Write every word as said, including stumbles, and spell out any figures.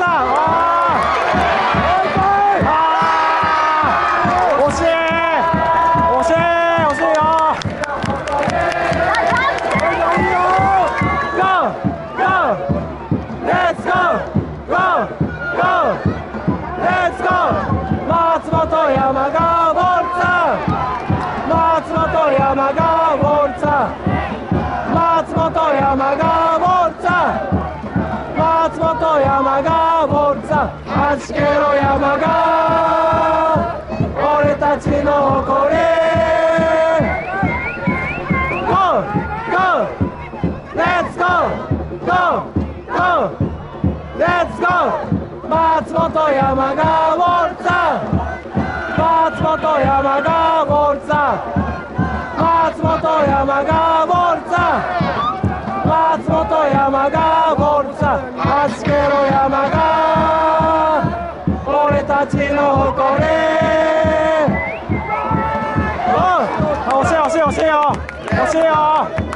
はじけろ山が俺たちの誇り Go! Go! Let's go! Go! Go! Let's go! 松本山がウォルツァ松本山がウォルツァ松本山がウォルツァ松本山がウォルツァはじけろ山が俺たちの誇り。おい、惜しい惜しい惜しいよ惜しいよ。